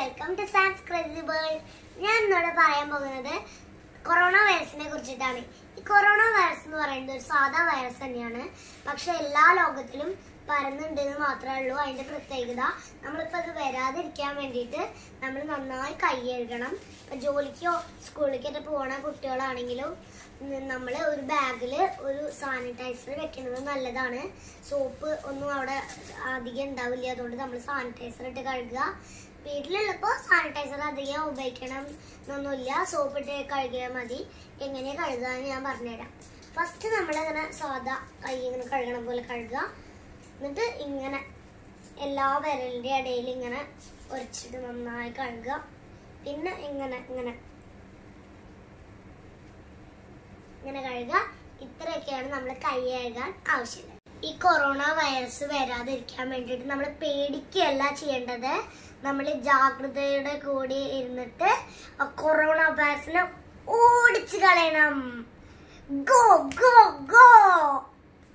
Welcome to Sans crazy world. ഞാൻ ഇന്നോട് പറയാൻ പോകുന്നത് കൊറോണ വൈറസിനെ കുറിച്ചിട്ടാണ്. ഈ കൊറോണ വൈറസ് എന്ന് പറയുന്നത് ഒരു സാധാ വൈറസ് തന്നെയാണ്. പക്ഷെ എല്ലാ ലോകത്തിലും പരന്നുണ്ടെന്ന് മാത്രമേ ഉള്ളൂ. അതിന്റെ പ്രത്യേകത നമ്മളിപ്പോൾ അത് വരാതിരിക്കാൻ വേണ്ടിയിട്ട് നമ്മൾ നന്നായി കൈ കഴുകണം. ഇപ്പം ജോലിക്കോ സ്കൂളിലേക്കൊക്കെ പോകണ കുട്ടികളാണെങ്കിലും നമ്മൾ ഒരു ബാഗിൽ ഒരു സാനിറ്റൈസർ വെക്കുന്നത് നല്ലതാണ്. സോപ്പ് ഒന്നും അവിടെ അധികം ഉണ്ടാവില്ല, അതുകൊണ്ട് നമ്മൾ സാനിറ്റൈസർ ഇട്ട് കഴുകുക. വീട്ടിലുള്ളപ്പോൾ സാനിറ്റൈസർ അധികം ഉപയോഗിക്കണം എന്നൊന്നുമില്ല, സോപ്പ് ഇട്ട് കഴുകിയാൽ മതി. എങ്ങനെ കഴുകാന്ന് ഞാൻ പറഞ്ഞുതരാം. ഫസ്റ്റ് നമ്മളിങ്ങനെ സാധാ കൈ ഇങ്ങനെ കഴുകണ പോലെ കഴുകുക. എന്നിട്ട് ഇങ്ങനെ എല്ലാ വിരലിൻ്റെ ഇടയിൽ ഇങ്ങനെ ഉരച്ചിട്ട് നന്നായി കഴുകുക. പിന്നെ ഇങ്ങനെ ഇങ്ങനെ ഇങ്ങനെ കഴുകുക. ഇത്രയൊക്കെയാണ് നമ്മൾ കൈ കഴുകാൻ ആവശ്യമുള്ളത്. ഈ കൊറോണ വൈറസ് വരാതിരിക്കാൻ വേണ്ടിയിട്ട് നമ്മൾ പേടിക്കുകയല്ല ചെയ്യേണ്ടത്. നമ്മൾ ജാഗ്രതയുടെ കൂടി ഇരുന്നിട്ട് കൊറോണ വൈറസിനെ ഓടിച്ചു കളയണം. Go go go.